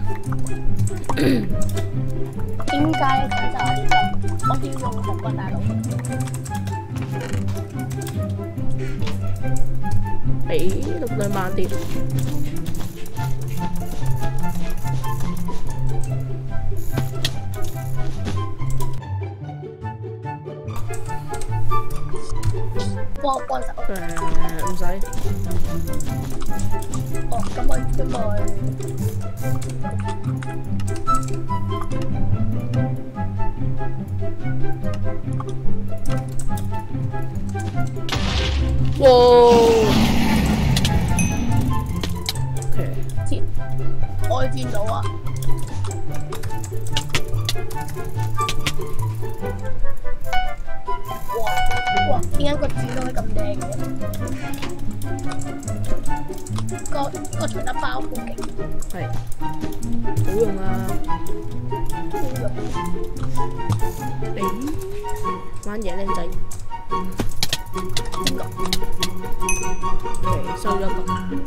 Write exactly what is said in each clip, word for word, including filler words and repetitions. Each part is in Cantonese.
點解咁就係呢個？我要用紅啊，大佬。 誒，力量慢啲。 幫幫手。 誒，唔使。 哦，咁我咁我。 哇 ！OK， 接我見到啊！哇哇！點解個字都係咁靚嘅？個個除得包好勁， 係好用啊！ 好用。 誒，玩嘢靚仔。 邊個？ OK， 收咗個。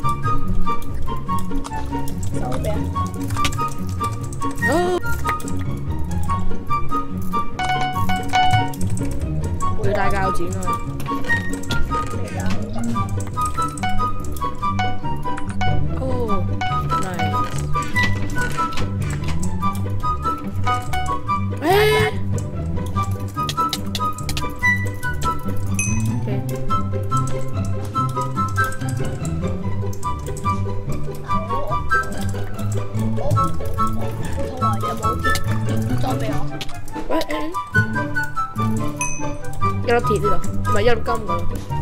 收咩啊？ 哦。要帶鉸剪啊！哦 ，nice。誒。喂誒，一粒鐵呢度，唔係一粒金㗎。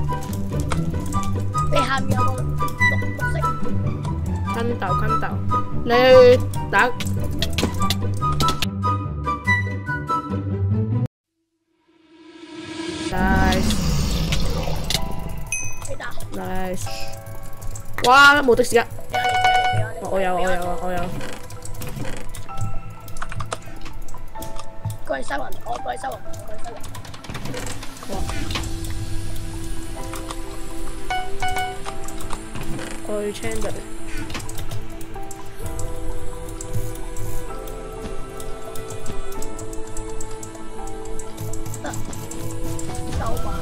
你下面有個綠綠色。 跟鬥跟鬥，你去打。nice。 你打。 nice。哇！冇的士啊！ 俾我嚟，俾我嚟，俾我嚟。 我有我有啊我有。 過去收雲，我過去收雲，我過去收雲。 好。過去 Chandler。 得，收埋。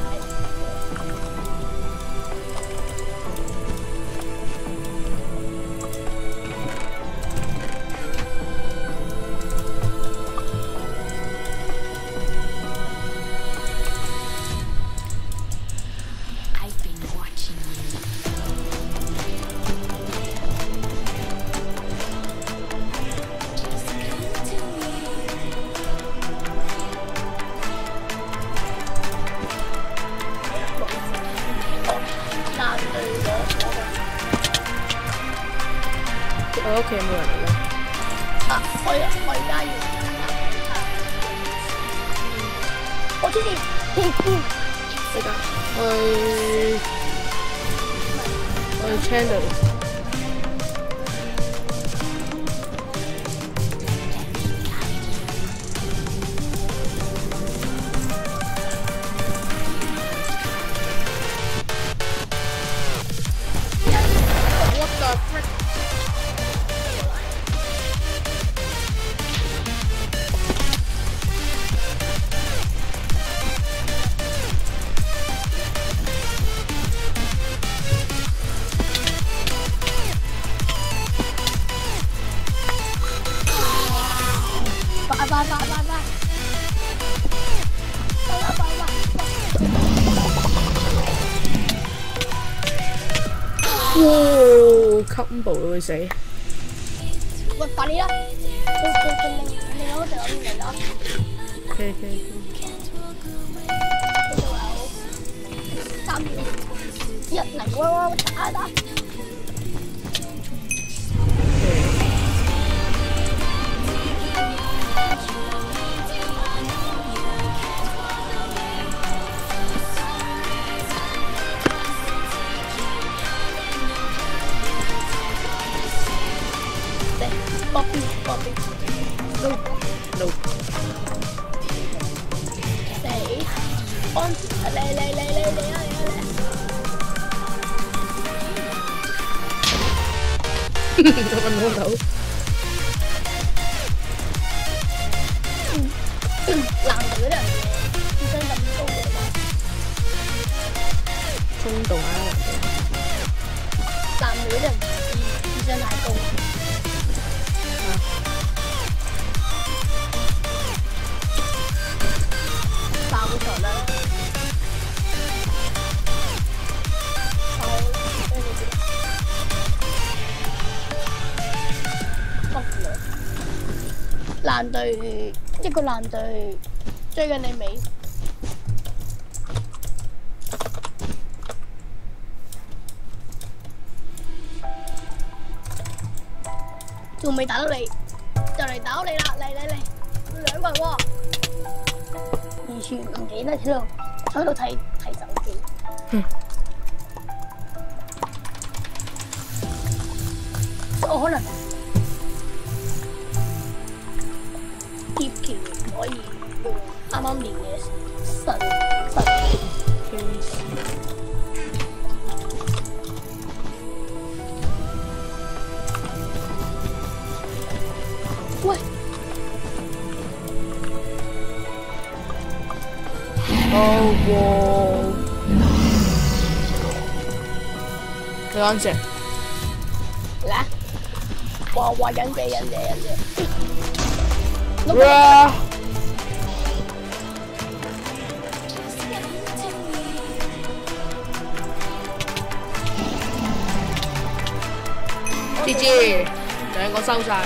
我屋企冇人嚟啦。 啊！我我而家要，我知你， 你㗎？去去 Chandler。What the frick？ 快快快快快！快啦快啦！ 哇 ！combo 會死。 喂，快啲啦！你你你你你攞隻攞邊嚟啦 ？OK OK。 呢度有三秒，一零喂喂打打！Bobby Bobby no no 死安嚟嚟嚟嚟嚟啊嚟啊嚟！ 搵唔到。 卜咗。爛隊一個爛隊追緊你尾。仲未打到你，就嚟打到你啦！嚟嚟嚟，兩個人喎，完全唔記得喺度喺度睇睇手機。嗯。我可能貼橋可以用啱啱練嘅神神橋。喂！ 哦喎！你安靜。 嚟！哇哇！忍者忍者忍者。 哇！G G，兩個收晒。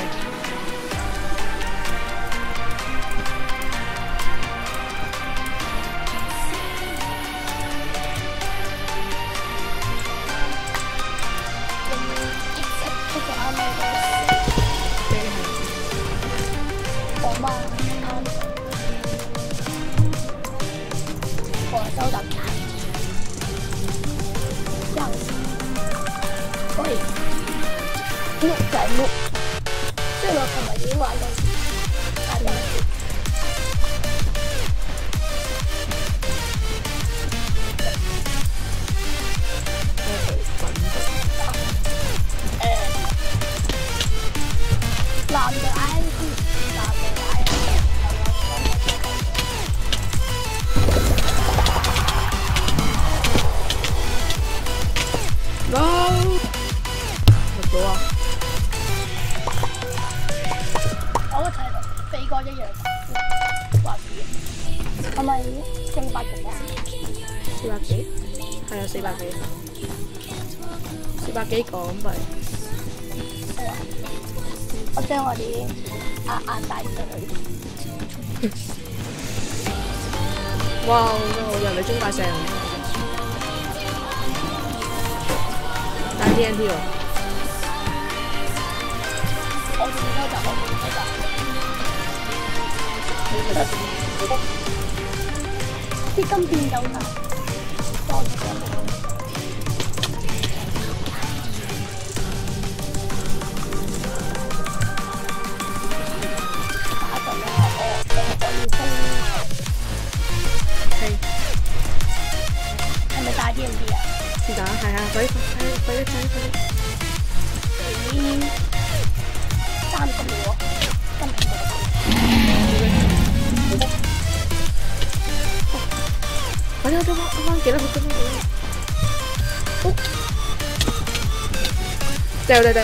幾港幣？係啊！我將我啲壓壓大上去。哇！人哋中大成，打 T N T 喎。我自收集，我自收集。啲金片夠晒。快啲快啲快啲快啲！已經三十秒，今日快啲快啲快啲！幾多分鐘？好，掉掉掉！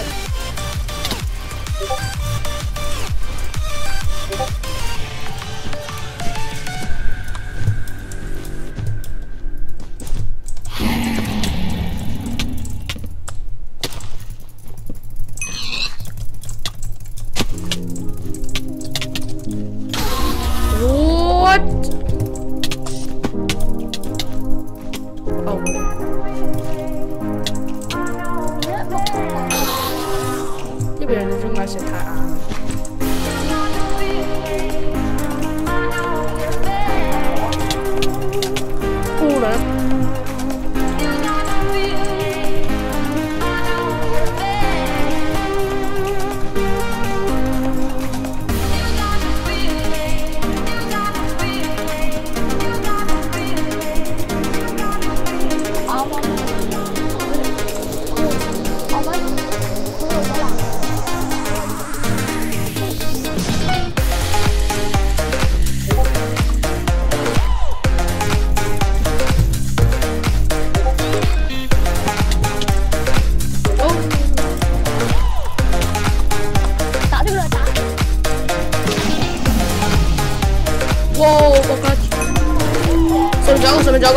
上面仲有個，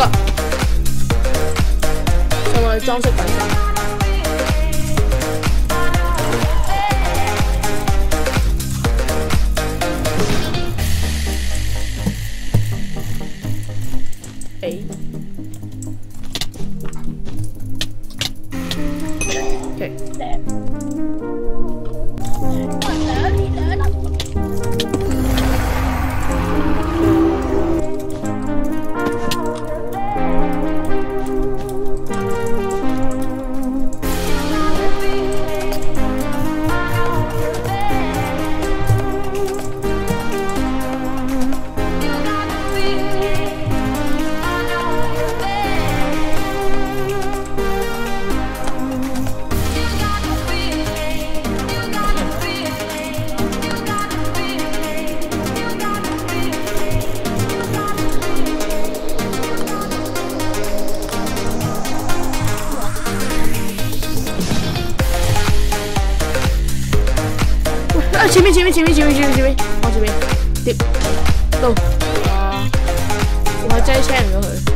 上我哋裝飾品先。 啊！前面前面前面前面前面前面，往前面，跌到，哇！我还真係聽唔到佢。